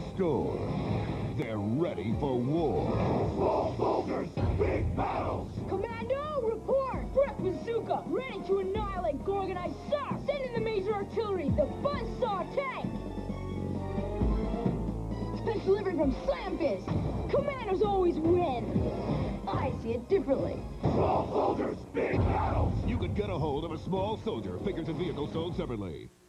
the store. They're ready for war. Small soldiers, big battles! Commando, report! Brett Bazooka, ready to annihilate Gorgonite Sar! Send in the major artillery, the Buzzsaw tank! Special delivery from Slam Fist! Commandos always win! I see it differently. Small soldiers, big battles! You could get a hold of a small soldier, figures and vehicles sold separately.